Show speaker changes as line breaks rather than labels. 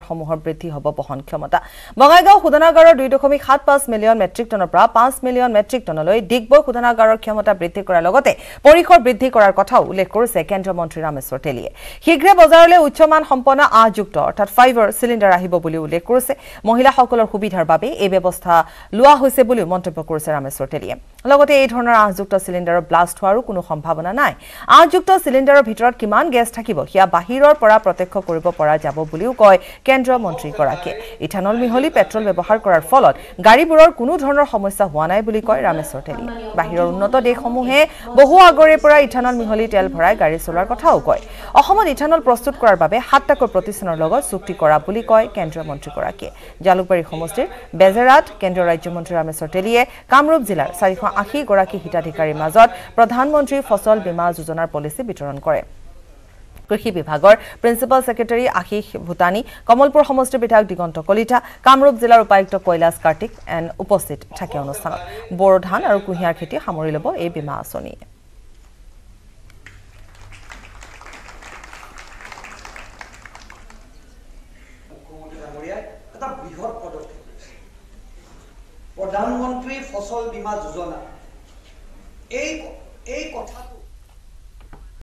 সমূহৰ বৃদ্ধি হ'ব বহন ক্ষমতা বঙাইগাঁও শোধনাগাৰৰ 2.75 মিলিয়ন মেট্ৰিক টনৰ পৰা 5 মিলিয়ন মেট্ৰিক টনলৈ ডিগবৈ শোধনাগাৰৰ ক্ষমতা বৃদ্ধি কৰাৰ লগতে পৰিসৰ বৃদ্ধি কৰাৰ কথাও উল্লেখ কৰিছে কেন্দ্ৰীয় মন্ত্ৰী ৰামেশ্বৰ তেলীয়ে শীঘ্ৰে বজাৰলৈ উচ্চমান সম্পন্ন আহযুক্ত অৰ্থাৎ ফাইবাৰ সিলিণ্ডাৰ আহিব বুলি উল্লেখ কৰিছে মহিলাসকলৰ সুবিধাৰ বাবে এই ব্যৱস্থা লোৱা হৈছে বুলি মন্তব্য কৰিছে ৰামেশ্বৰ তেলীয়ে লগতে এই ধৰণৰ আহযুক্ত সিলিণ্ডাৰৰ ব্লাষ্ট হোৱাৰো কোনো সম্ভাৱনা নাই আহযুক্ত সিলিণ্ডাৰৰ ভিতৰত কিমান গেছ থাকিব হিয়া বাহিৰৰ পৰা প্ৰত্যক্ষ কৰিব পৰা যাব বুলিও কয় কেন্দ্ৰীয় মন্ত্ৰী গৰাকীয়ে ইথানল মিহলি পেট্ৰল ব্যৱহাৰ কৰাৰ ফলত গাড়ীবোৰৰ কোনো ধৰণৰ সমস্যা হোৱা নাই বুলি কয় ৰামেশ্বৰ তেলীয়ে বাহিৰৰ উন্নত দেশসমূহে বহু আগৰে পৰা ইথানল মিহলি তেল ভৰাই গাড়ী চলোৱাৰ কথাও কয় অসমত ইথানল প্ৰস্তুত কৰাৰ বাবে 7টাকৈ প্ৰতিষ্ঠানৰ লগত চুক্তি কৰা বুলি কয় কেন্দ্ৰীয় মন্ত্ৰী গৰাকীয়ে জালুকবাৰী সমষ্টিৰ বেজেৰাত কেন্দ্ৰীয় ৰাজ্যমন্ত্ৰী ৰামেশ্বৰ তেলীয়ে কামৰূপ জিলাৰ 480 গৰাকী হিতাধিকাৰীৰ মাজত প্ৰধানমন্ত্ৰী ফসল বীমা যোজনাৰ পলিচি বিতৰণ কৰে কৃষি বিভাগৰ প্ৰিন্সিপাল সেক্ৰেটাৰী আশিষ ভূটানী কমলপুৰ সমষ্টিৰ বিধায়ক দিগন্ত কলিতা কামৰূপ জিলাৰ উপায়ুক্ত কৈলাশ কাৰ্তিক এন উপস্থিত থাকে অনুষ্ঠানত বড়ো ধান আৰু কুঁহিয়াৰ খেতি সামৰি ল'ব এই বীমা আঁচনি
প্ৰধানমন্ত্ৰী ফসল বীমা যোজনা এই কথা